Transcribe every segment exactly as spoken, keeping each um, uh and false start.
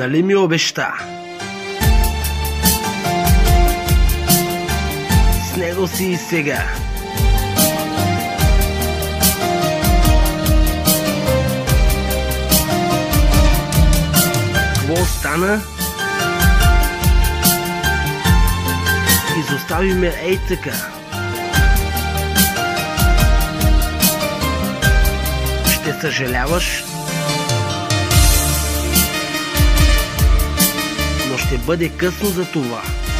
Нали ми обеща? С него си и сега. Какво стана? Изостави ме ей така. Ще съжаляваш, но ще бъде късно за това.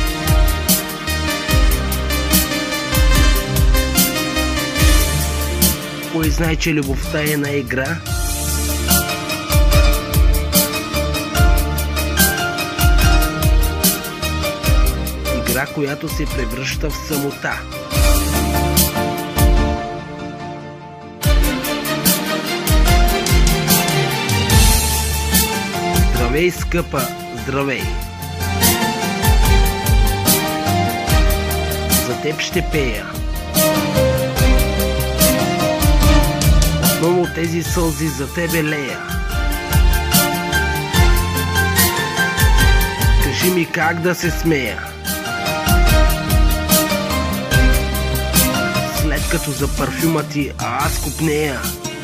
Кой знае, че любовта е една игра? Игра, която се превръща в самота. Здравей, скъпа, здравей! За теб ще пея. Отново тези сълзи за тебе лея. Кажи ми как да се смея, след като за парфюма ти, а аз купнея.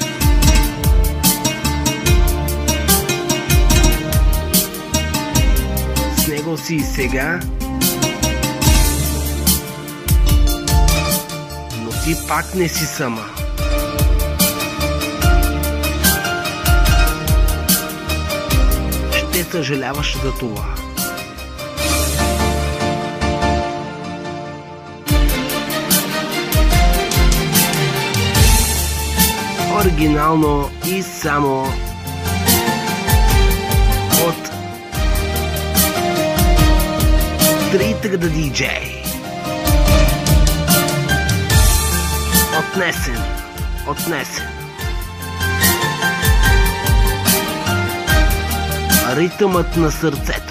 С него си и сега, но ти пак не си сама. Ще съжаляваш за това. Оригинално и само от Тритък да диджей. Отнесен, отнесен. Ритъмът на сърцето.